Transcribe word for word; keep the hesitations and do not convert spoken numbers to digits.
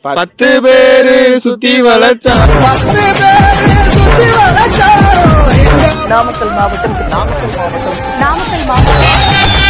பத்து பேரு சுத்தி வளச்சா பத்து பேரு சுத்தி வளச்சா நாமக்கல் மாவட்டம் நாமக்கல் மாவட்டம் நாமக்கல் மாவட்டம்